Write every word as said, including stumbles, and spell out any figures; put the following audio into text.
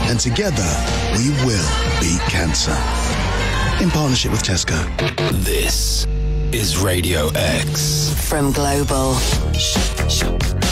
And together, we will beat cancer. In partnership with Tesco. This is Radio X. From Global.